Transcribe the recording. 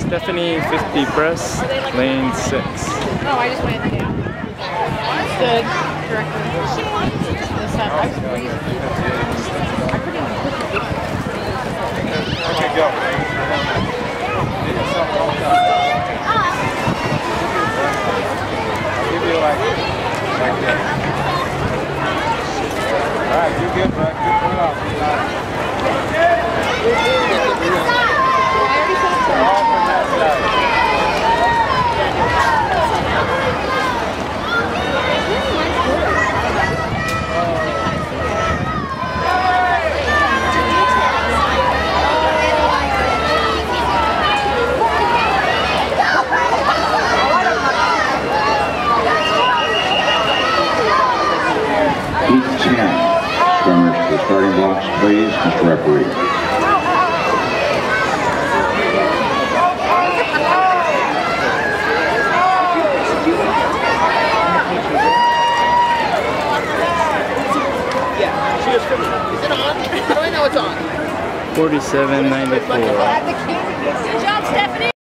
Stephanie 50 breast, lane 6. No, I just went down. Stood directly. This time, I was breathing. I couldn't even push it. Okay, go. I'll give you like that. Alright, you good, bud. Good pull off. All from that side. Heat 10. Swimmers to the starting blocks, please, Mr. Referee. Is it on? How do I know it's on? 47.94. Good job, Stephanie.